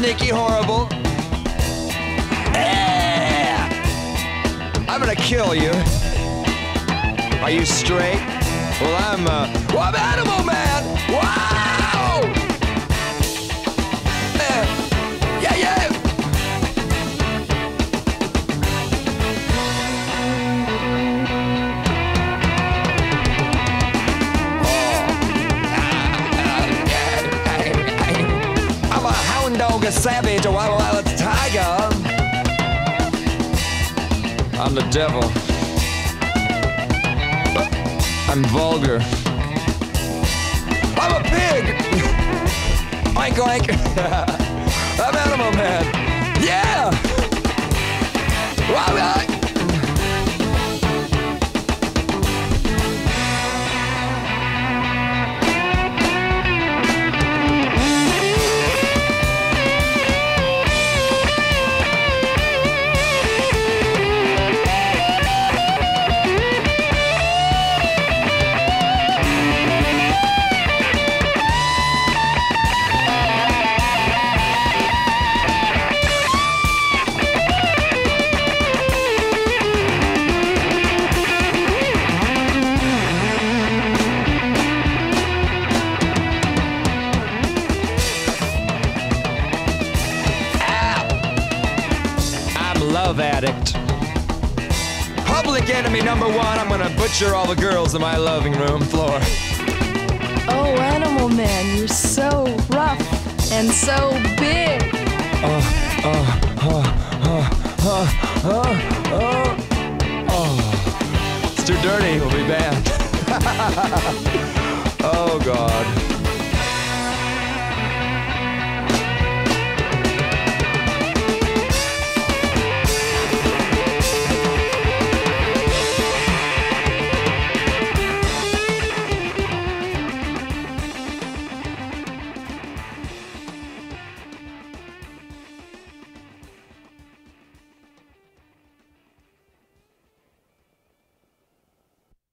sneaky, horrible. Yeah! I'm gonna kill you. Are you straight? Well, I'm Animal Man! Wow! Yeah, yeah! I'm a hound dog, a savage, a wild, wild tiger. I'm the devil. I'm vulgar. I'm a pig! Oink oink! I'm Animal Man! Yeah! Love addict. Public enemy number one, I'm gonna butcher all the girls in my living room floor. Oh, Animal Man, you're so rough and so big.